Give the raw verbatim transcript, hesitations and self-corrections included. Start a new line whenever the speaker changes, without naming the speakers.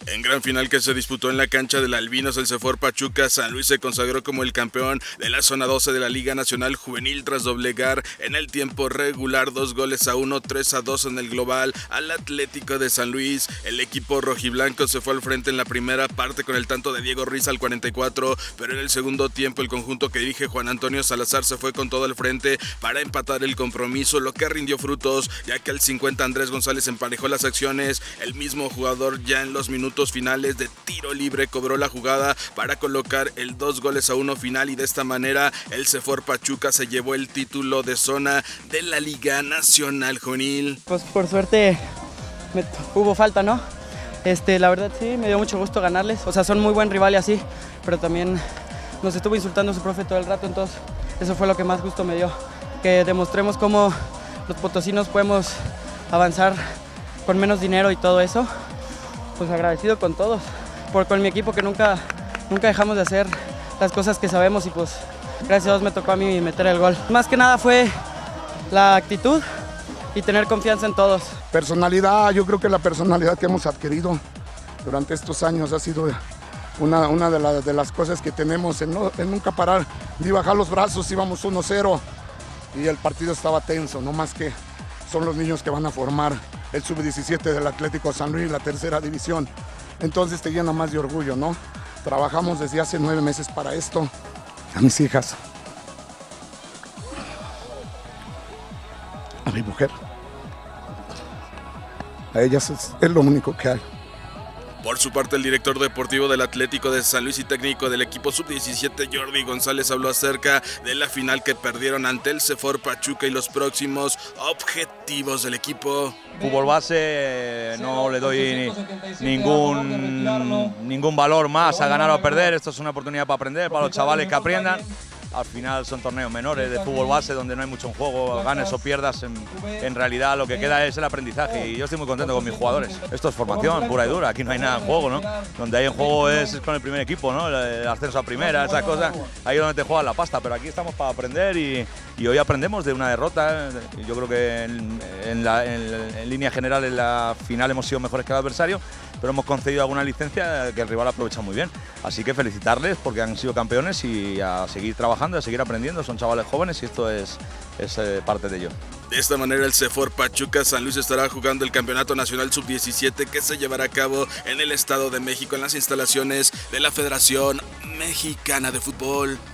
En gran final que se disputó en la cancha del Albinos, el CEFOR Pachuca, San Luis se consagró como el campeón de la zona doce de la Liga Nacional Juvenil tras doblegar en el tiempo regular dos goles a uno, tres a dos en el global al Atlético de San Luis. El equipo rojiblanco se fue al frente en la primera parte con el tanto de Diego Ruiz al cuarenta y cuatro, pero en el segundo tiempo el conjunto que dirige Juan Antonio Salazar se fue con todo al frente para empatar el compromiso, lo que rindió frutos, ya que al cincuenta Andrés González emparejó las acciones. El mismo jugador ya en los minutos finales de tiro libre cobró la jugada para colocar el dos goles a uno final, y de esta manera el CEFOR Pachuca se llevó el título de zona de la Liga Nacional Juvenil.
Pues por suerte me, hubo falta, ¿no? Este, la verdad sí, me dio mucho gusto ganarles, o sea, son muy buen rival y así, pero también nos estuvo insultando su profe todo el rato, entonces eso fue lo que más gusto me dio, que demostremos cómo los potosinos podemos avanzar con menos dinero y todo eso. Pues agradecido con todos, por con mi equipo que nunca, nunca dejamos de hacer las cosas que sabemos, y pues gracias a Dios me tocó a mí meter el gol. Más que nada fue la actitud y tener confianza en todos.
Personalidad, yo creo que la personalidad que hemos adquirido durante estos años ha sido una, una de, la, de las cosas que tenemos, en, no, en nunca parar ni bajar los brazos. Íbamos uno cero y el partido estaba tenso, no más que son los niños que van a formar el sub diecisiete del Atlético San Luis, la tercera división. Entonces te llena más de orgullo, ¿no? Trabajamos desde hace nueve meses para esto. A mis hijas, a mi mujer, a ellas es, es lo único que hay.
Por su parte, el director deportivo del Atlético de San Luis y técnico del equipo sub diecisiete, Jordi González, habló acerca de la final que perdieron ante el CEFOR Pachuca y los próximos objetivos del equipo.
Fútbol base, no le doy ni, ningún, ningún valor más a ganar o a perder. Esto es una oportunidad para aprender, para los chavales que aprendan. Al final son torneos menores de fútbol base donde no hay mucho en juego, ganes o pierdas, en, en realidad lo que queda es el aprendizaje, y yo estoy muy contento con mis jugadores. Esto es formación pura y dura, aquí no hay nada en juego, ¿no? Donde hay en juego es con el primer equipo, ¿no? El ascenso a primera, esas cosas, ahí es donde te juegas la pasta, pero aquí estamos para aprender, y, y hoy aprendemos de una derrota. Yo creo que en, en, la, en, en línea general en la final hemos sido mejores que el adversario, pero hemos concedido alguna licencia que el rival aprovecha muy bien. Así que felicitarles porque han sido campeones, y a seguir trabajando, a seguir aprendiendo. Son chavales jóvenes y esto es, es eh, parte de ello.
De esta manera el CEFOR Pachuca San Luis estará jugando el Campeonato Nacional sub diecisiete que se llevará a cabo en el Estado de México en las instalaciones de la Federación Mexicana de Fútbol.